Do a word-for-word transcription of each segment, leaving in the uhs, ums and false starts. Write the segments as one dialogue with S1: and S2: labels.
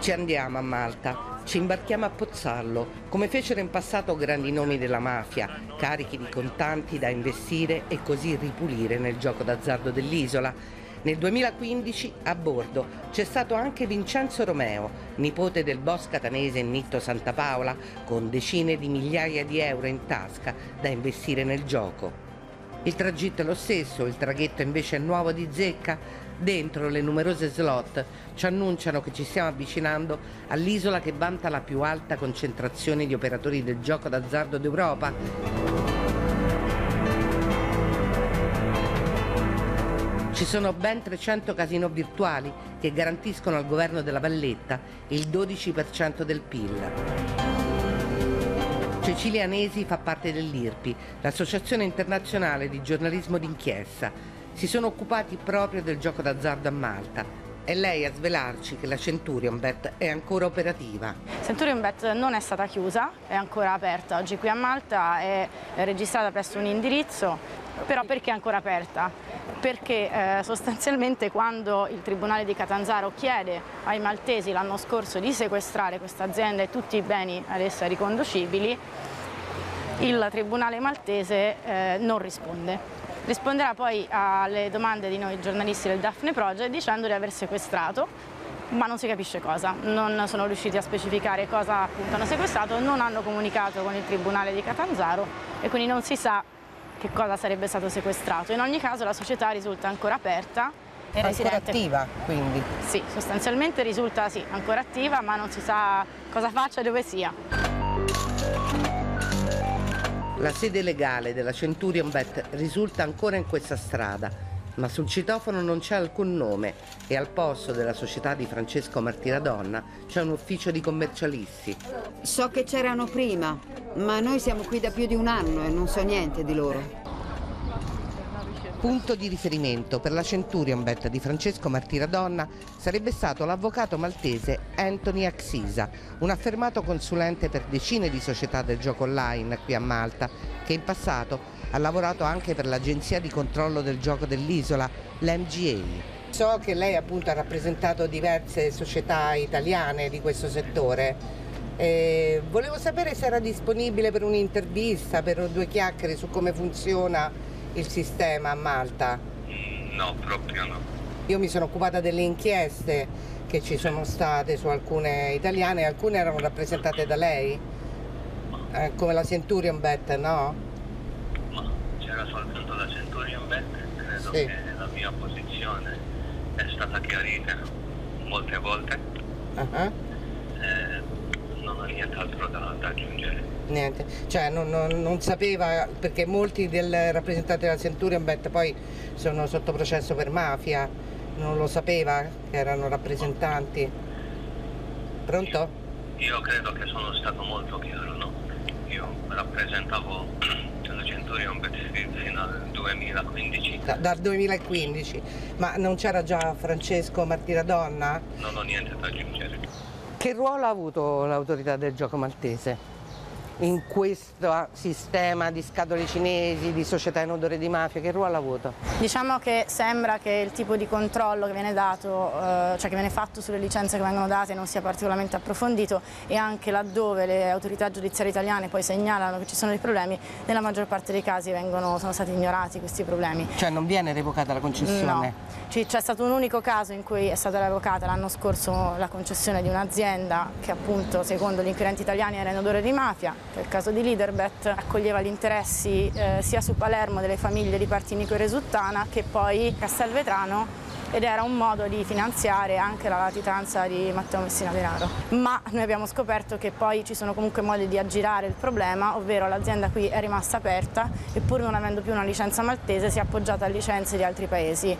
S1: Ci andiamo a Malta, ci imbarchiamo a Pozzallo, come fecero in passato grandi nomi della mafia, carichi di contanti da investire e così ripulire nel gioco d'azzardo dell'isola. Nel duemilaquindici a bordo c'è stato anche Vincenzo Romeo, nipote del boss catanese Nitto Santapaola, con decine di migliaia di euro in tasca da investire nel gioco. Il tragitto è lo stesso, il traghetto invece è nuovo di zecca. Dentro le numerose slot ci annunciano che ci stiamo avvicinando all'isola che vanta la più alta concentrazione di operatori del gioco d'azzardo d'Europa. Ci sono ben trecento casinò virtuali che garantiscono al governo della Valletta il dodici per cento del P I L. Cecilia Anesi fa parte dell'I R P I, l'Associazione Internazionale di Giornalismo d'Inchiesta. Si sono occupati proprio del gioco d'azzardo a Malta. È lei a svelarci che la CenturionBet è ancora operativa.
S2: CenturionBet non è stata chiusa, è ancora aperta oggi qui a Malta, è registrata presso un indirizzo, però perché è ancora aperta? Perché eh, sostanzialmente quando il Tribunale di Catanzaro chiede ai maltesi l'anno scorso di sequestrare questa azienda e tutti i beni ad essa riconducibili, il Tribunale maltese eh, non risponde. Risponderà poi alle domande di noi giornalisti del Daphne Project dicendo di aver sequestrato, ma non si capisce cosa. Non sono riusciti a specificare cosa appunto hanno sequestrato, non hanno comunicato con il Tribunale di Catanzaro e quindi non si sa che cosa sarebbe stato sequestrato. In ogni caso la società risulta ancora aperta. E
S1: ancora
S2: residente...
S1: attiva, quindi?
S2: Sì, sostanzialmente risulta sì, ancora attiva, ma non si sa cosa faccia e dove sia.
S1: La sede legale della CenturionBet risulta ancora in questa strada, ma sul citofono non c'è alcun nome e al posto della società di Francesco Martiradonna c'è un ufficio di commercialisti.
S3: So che c'erano prima, ma noi siamo qui da più di un anno e non so niente di loro.
S1: Punto di riferimento per la CenturionBet di Francesco Martiradonna sarebbe stato l'avvocato maltese Anthony Axisa, un affermato consulente per decine di società del gioco online qui a Malta, che in passato ha lavorato anche per l'agenzia di controllo del gioco dell'isola, l'M G A. So che lei appunto ha rappresentato diverse società italiane di questo settore. E volevo sapere se era disponibile per un'intervista, per due chiacchiere su come funziona il sistema a Malta.
S4: No, proprio no.
S1: Io mi sono occupata delle inchieste che ci sono state su alcune italiane, alcune erano rappresentate da lei, eh, come la CenturionBet, no?
S4: Ma c'era soltanto la CenturionBet, credo
S1: sì.
S4: Che la mia posizione è stata chiarita molte volte.
S1: Uh-huh.
S4: eh, non ho nient'altro da, da aggiungere.
S1: Niente, cioè non, non, non sapeva, perché molti del rappresentanti della CenturionBet poi sono sotto processo per mafia, non lo sapeva che erano rappresentanti. Pronto?
S4: Io, io credo che sono stato molto chiaro, no? Io rappresentavo la CenturionBet fino al duemilaquindici.
S1: Da, dal duemilaquindici, ma non c'era già Francesco Martiradonna?
S4: Non ho niente da aggiungere.
S1: Che ruolo ha avuto l'autorità del gioco maltese in questo sistema di scatole cinesi, di società in odore di mafia? Che ruolo ha avuto?
S2: Diciamo che sembra che il tipo di controllo che viene dato, eh, cioè che viene fatto sulle licenze che vengono date, non sia particolarmente approfondito, e anche laddove le autorità giudiziarie italiane poi segnalano che ci sono dei problemi, nella maggior parte dei casi vengono, sono stati ignorati questi problemi.
S1: Cioè non viene revocata la concessione?
S2: No. C'è stato un unico caso in cui è stata revocata l'anno scorso la concessione di un'azienda che appunto secondo gli inquirenti italiani era in odore di mafia, che è il caso di Leaderbet, accoglieva gli interessi eh, sia su Palermo delle famiglie di Partinico e Resuttana che poi Castelvetrano, ed era un modo di finanziare anche la latitanza di Matteo Messina Denaro. Ma noi abbiamo scoperto che poi ci sono comunque modi di aggirare il problema, ovvero l'azienda qui è rimasta aperta e pur non avendo più una licenza maltese si è appoggiata a licenze di altri paesi.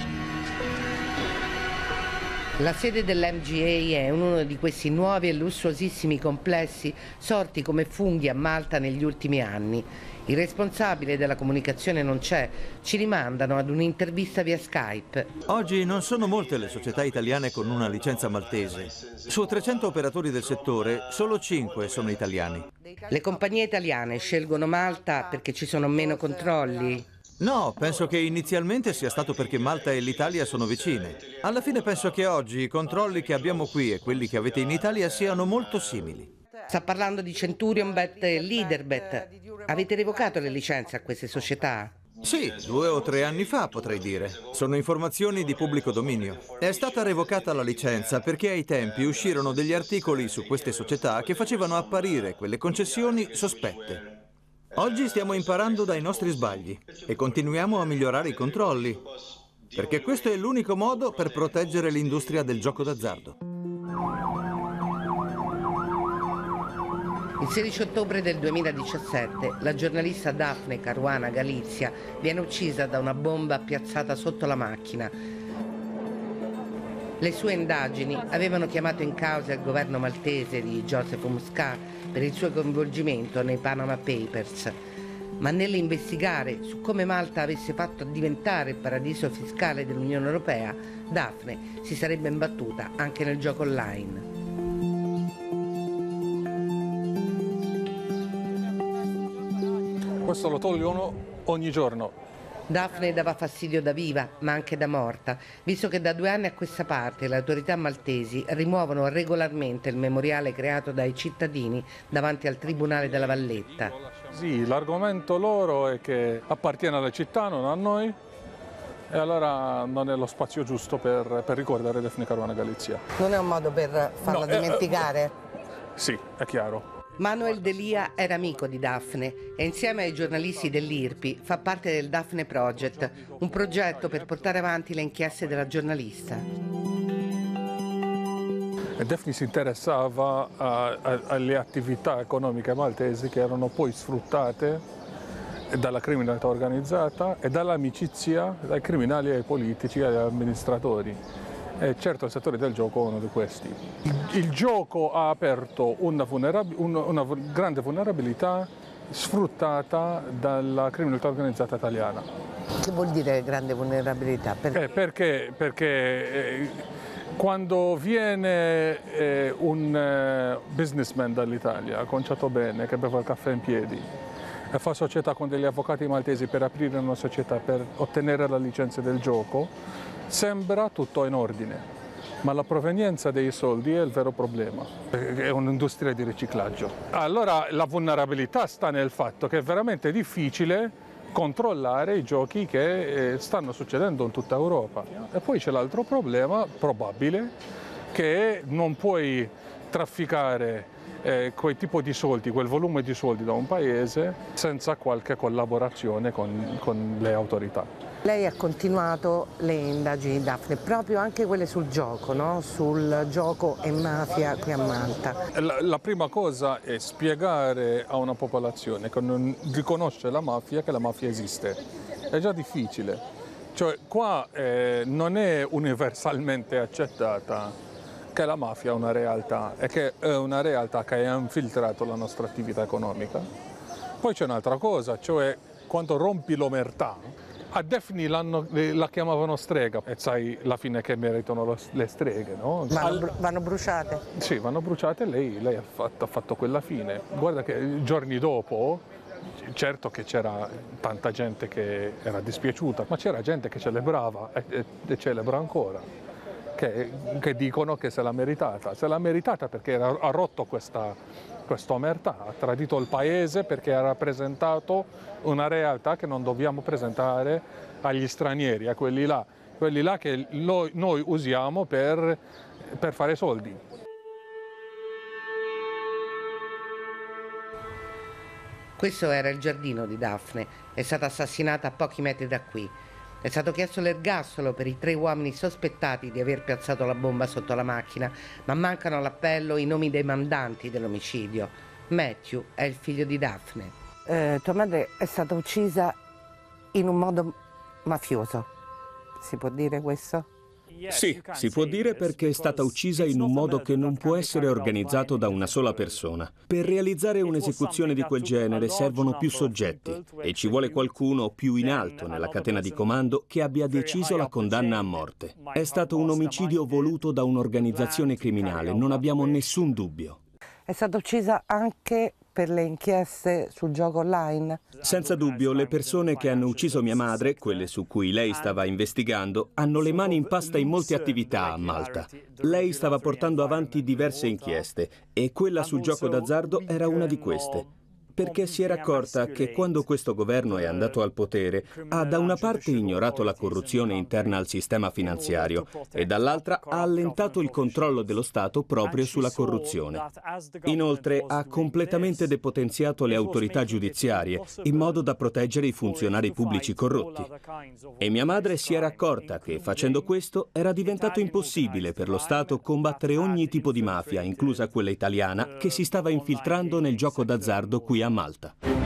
S1: La sede dell'M G A è uno di questi nuovi e lussuosissimi complessi sorti come funghi a Malta negli ultimi anni. Il responsabile della comunicazione non c'è, ci rimandano ad un'intervista via Skype.
S5: Oggi non sono molte le società italiane con una licenza maltese. Su trecento operatori del settore, solo cinque sono italiani.
S1: Le compagnie italiane scelgono Malta perché ci sono meno controlli?
S5: No, penso che inizialmente sia stato perché Malta e l'Italia sono vicine. Alla fine penso che oggi i controlli che abbiamo qui e quelli che avete in Italia siano molto simili.
S1: Sta parlando di Centurionbet e Leaderbet. Avete revocato le licenze a queste società?
S5: Sì, due o tre anni fa potrei dire. Sono informazioni di pubblico dominio. È stata revocata la licenza perché ai tempi uscirono degli articoli su queste società che facevano apparire quelle concessioni sospette. Oggi stiamo imparando dai nostri sbagli e continuiamo a migliorare i controlli, perché questo è l'unico modo per proteggere l'industria del gioco d'azzardo.
S1: Il sedici ottobre del duemiladiciassette la giornalista Daphne Caruana Galizia viene uccisa da una bomba piazzata sotto la macchina. Le sue indagini avevano chiamato in causa il governo maltese di Joseph Muscat per il suo coinvolgimento nei Panama Papers, ma nell'investigare su come Malta avesse fatto diventare il paradiso fiscale dell'Unione Europea, Daphne si sarebbe imbattuta anche nel gioco online.
S6: Questo lo togliono ogni giorno.
S1: Daphne dava fastidio da viva, ma anche da morta, visto che da due anni a questa parte le autorità maltesi rimuovono regolarmente il memoriale creato dai cittadini davanti al Tribunale della Valletta.
S6: Sì, l'argomento loro è che appartiene alla città, non a noi, e allora non è lo spazio giusto per, per ricordare Daphne Caruana Galizia.
S1: Non è un modo per farla
S6: No, eh,
S1: dimenticare?
S6: Sì, è chiaro.
S1: Manuel Delia era amico di Daphne e insieme ai giornalisti dell'I R P I fa parte del Daphne Project, un progetto per portare avanti le inchieste della giornalista.
S6: E Daphne si interessava a, a, alle attività economiche maltesi che erano poi sfruttate dalla criminalità organizzata e dall'amicizia dai criminali ai politici e agli amministratori. E certo il settore del gioco è uno di questi. Il, il gioco ha aperto una, vulnerab- una, una grande vulnerabilità sfruttata dalla criminalità organizzata italiana.
S1: Che vuol dire grande vulnerabilità?
S6: Perché, eh, perché, perché eh, quando viene eh, un eh, businessman dall'Italia, conciato bene, che beve il caffè in piedi, e fa società con degli avvocati maltesi per aprire una società, per ottenere la licenza del gioco, sembra tutto in ordine, ma la provenienza dei soldi è il vero problema, è un'industria di riciclaggio. Allora la vulnerabilità sta nel fatto che è veramente difficile controllare i giochi che eh, stanno succedendo in tutta Europa. E poi c'è l'altro problema probabile, che non puoi trafficare eh, quel tipo di soldi, quel volume di soldi da un paese senza qualche collaborazione con, con le autorità.
S1: Lei ha continuato le indagini, Daphne, proprio anche quelle sul gioco, no? Sul gioco e mafia qui a Malta.
S6: La, la prima cosa è spiegare a una popolazione che non riconosce la mafia che la mafia esiste. È già difficile. Cioè, qua eh, non è universalmente accettata che la mafia è una realtà e che è una realtà che ha infiltrato la nostra attività economica. Poi c'è un'altra cosa, cioè quando rompi l'omertà. A Daphne la chiamavano strega e sai la fine che meritano lo, le streghe, no?
S1: Vanno, bru vanno bruciate?
S6: Sì, vanno bruciate e lei, lei ha, fatto, ha fatto quella fine. Guarda che giorni dopo, certo che c'era tanta gente che era dispiaciuta, ma c'era gente che celebrava e, e, e celebra ancora, che, che dicono che se l'ha meritata. Se l'ha meritata perché era, ha rotto questa... questa omertà, ha tradito il paese perché ha rappresentato una realtà che non dobbiamo presentare agli stranieri, a quelli là, quelli là che lo, noi usiamo per, per fare soldi.
S1: Questo era il giardino di Daphne, è stata assassinata a pochi metri da qui. È stato chiesto l'ergastolo per i tre uomini sospettati di aver piazzato la bomba sotto la macchina, ma mancano all'appello i nomi dei mandanti dell'omicidio. Matthew è il figlio di Daphne. Eh, tua madre è stata uccisa in un modo mafioso, si può dire questo?
S7: Sì, si può dire perché è stata uccisa in un modo che non può essere organizzato da una sola persona. Per realizzare un'esecuzione di quel genere servono più soggetti e ci vuole qualcuno più in alto nella catena di comando che abbia deciso la condanna a morte. È stato un omicidio voluto da un'organizzazione criminale, non abbiamo nessun dubbio.
S1: È stata uccisa anche per le inchieste sul gioco online?
S7: Senza dubbio, le persone che hanno ucciso mia madre, quelle su cui lei stava investigando, hanno le mani in pasta in molte attività a Malta. Lei stava portando avanti diverse inchieste e quella sul gioco d'azzardo era una di queste. Perché si era accorta che quando questo governo è andato al potere ha da una parte ignorato la corruzione interna al sistema finanziario e dall'altra ha allentato il controllo dello Stato proprio sulla corruzione. Inoltre ha completamente depotenziato le autorità giudiziarie in modo da proteggere i funzionari pubblici corrotti. E mia madre si era accorta che facendo questo era diventato impossibile per lo Stato combattere ogni tipo di mafia, inclusa quella italiana, che si stava infiltrando nel gioco d'azzardo qui a Malta.